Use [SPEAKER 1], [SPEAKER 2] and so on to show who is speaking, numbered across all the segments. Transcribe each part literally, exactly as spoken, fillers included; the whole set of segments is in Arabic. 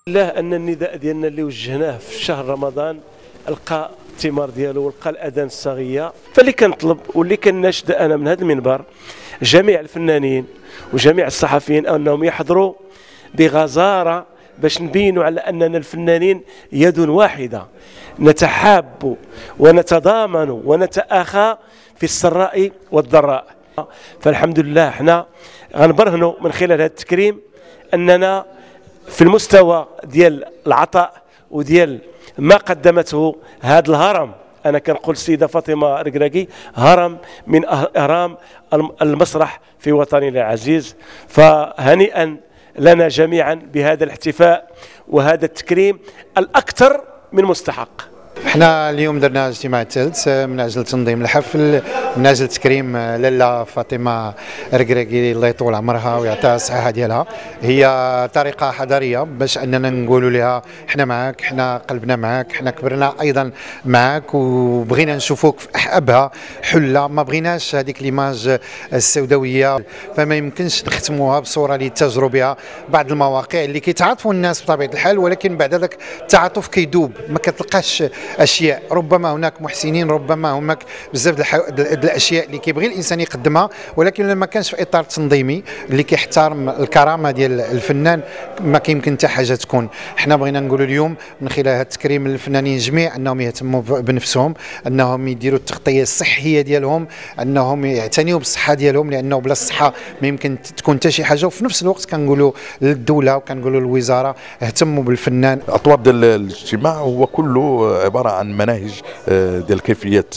[SPEAKER 1] الله ان النداء ديالنا اللي وجهناه في شهر رمضان لقى الثمار ديالو ولقى الاذان الصاغيه. فاللي كنطلب واللي كناشد انا من هذا المنبر جميع الفنانين وجميع الصحفيين انهم يحضروا بغزاره باش نبينوا على اننا الفنانين يد واحده، نتحاب ونتضامن ونتآخى في السراء والضراء. فالحمد لله احنا غنبرهنوا من خلال هذا التكريم اننا في المستوى ديال العطاء وديال ما قدمته هذا الهرم. انا كنقول السيده فاطمه ركراكي هرم من اهرام المسرح في وطننا العزيز. فهنيئا لنا جميعا بهذا الاحتفاء وهذا التكريم الاكثر من مستحق.
[SPEAKER 2] احنا اليوم درنا اجتماع ثالث من اجل تنظيم الحفل، من اجل تكريم لاله فاطمه ركراكي الله يطول عمرها ويعطيها الصحه ديالها. هي طريقه حضاريه باش اننا نقولوا لها احنا معاك، احنا قلبنا معاك، احنا كبرنا ايضا معاك وبغينا نشوفوك في احبها حله، ما بغيناش هذيك ليماج السوداويه. فما يمكنش نختموها بصوره اللي تجروا بها بعض المواقع اللي كيتعاطفوا الناس بطبيعه الحال، ولكن بعد ذاك التعاطف كيدوب، ما كتلقاش اشياء. ربما هناك محسنين، ربما هناك بزاف د الاشياء اللي كيبغي الانسان يقدمها، ولكن لما كانش في اطار تنظيمي اللي كيحترم الكرامه ديال الفنان ما كيمكن حتى حاجه تكون. حنا بغينا نقولوا اليوم من خلال هذا التكريم للفنانين جميع انهم يهتموا بنفسهم، انهم يديروا التغطيه الصحيه ديالهم، انهم يعتنيوا بالصحه ديالهم، لانه بلا الصحه ما يمكن تكون حتى شي حاجه. وفي نفس الوقت كنقولوا للدوله وكنقولوا للوزاره اهتموا بالفنان.
[SPEAKER 3] اطوار ديال الاجتماع هو كله عباره عن مناهج ديال كيفيه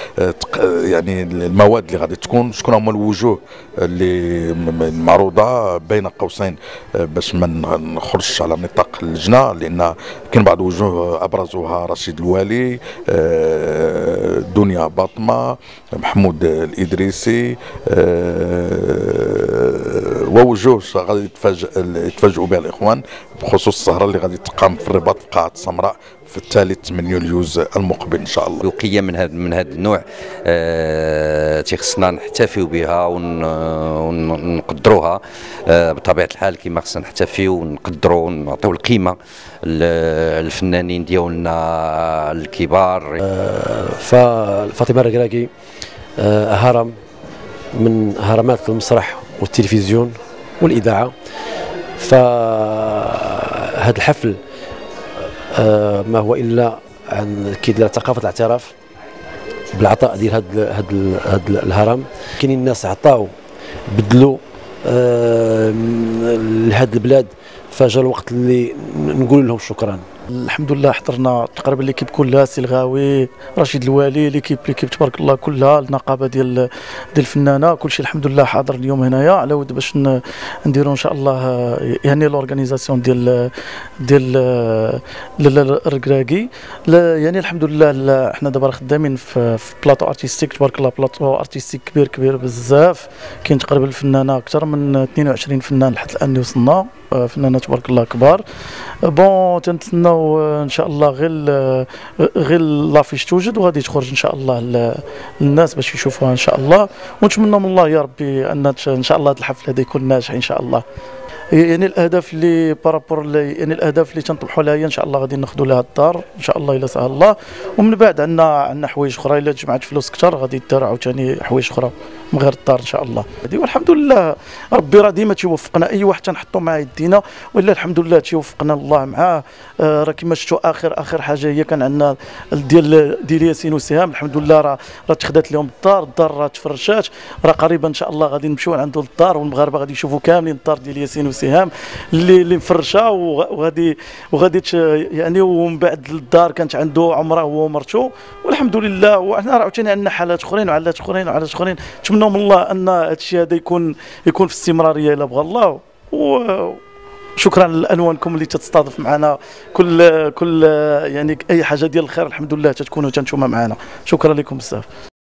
[SPEAKER 3] يعني المواد اللي غادي تكون، شكون هما الوجوه اللي معروضه بين قوسين باش ما نخرجش على نطاق اللجنه، لان كاين بعض الوجوه ابرزوها رشيد الوالي، دنيا باطمه، محمود الادريسي، ووجوه غادي يتفاجئوا بها الاخوان بخصوص السهره اللي غادي تقام في الرباط في قاعه السمراء في الثالث من يوليوز المقبل ان شاء الله.
[SPEAKER 4] وقيه من هذا من هذا النوع آه تيخصنا نحتفيو بها ونقدروها آه بطبيعه الحال، كما خصنا نحتفيو ونقدروا ونعطيو القيمه للفنانين ديالنا الكبار.
[SPEAKER 5] آه ففاطمه ركراكي آه هرم من هرمات المسرح والتلفزيون والاذاعه. فهذا الحفل آه ما هو الا عن كيدير ثقافه الاعتراف بالعطاء ديال هذا هذا هذا الهرم. كاينين الناس عطاو بدلوا آه لهذه البلاد، فجا الوقت اللي نقول لهم شكرا.
[SPEAKER 6] الحمد لله حضرنا تقريبا ليكيب كلها، سي الغاوي، رشيد الوالي، ليكيب ليكيب تبارك الله كلها، النقابه ديال ديال الفنانه، كلشي الحمد لله حاضر اليوم هنايا على ود باش نديروا ان شاء الله يعني لورغانيزاسيون ديال ديال الركراكي. يعني الحمد لله حنا دابا خدامين في, في بلاطو ارتستيك تبارك الله، بلاطو ارتستيك كبير كبير بزاف. كاين تقريبا الفنانه اكثر من اثنين وعشرين فنان لحد الان اللي وصلنا، فنانات تبارك الله كبار. بون تنتسناو ان شاء الله غير غير لافيش توجد وغادي تخرج ان شاء الله للناس باش يشوفوها ان شاء الله. ونتمنى من الله يا ربي ان ان شاء الله هذا الحفل هذا يكون ناجح ان شاء الله. يعني الاهداف اللي بارابور يعني الاهداف اللي تنطمحوا لها هي ان شاء الله غادي ناخذوا لها الدار ان شاء الله الا سهل الله. ومن بعد عندنا عندنا حوايج اخرى، الا جمعت فلوس كثر غادي دار عاوتاني حوايج اخرى من غير الدار ان شاء الله. والحمد لله ربي راه ديما تيوفقنا، اي واحد تنحطوا معاه يدينا ولا الحمد لله تيوفقنا الله معاه. آه راه كما شفتوا اخر اخر حاجه هي كان عندنا ديال ديال ياسين وسهام، الحمد لله راه راه تخدات لهم الدار، الدار راه تفرشات، راه قريبا ان شاء الله غادي نمشيو عنده للدار والمغاربه غادي يشوفوا كاملين الدار ديال ياسين وسهام اللي اللي مفرشه وغادي وغادي يعني. ومن بعد الدار كانت عنده عمره هو ومرته والحمد لله. وحنا راه عاوتاني عندنا حالات اخرين وحالات اخرين وحالات اخرين. نتمنوا من الله ان هذا الشيء هذا يكون يكون في استمراريه الا بغى الله. وشكرا لانوانكم اللي تستضيف معنا كل كل يعني اي حاجه ديال الخير الحمد لله تتكونوا تنتوما معنا. شكرا لكم بزاف.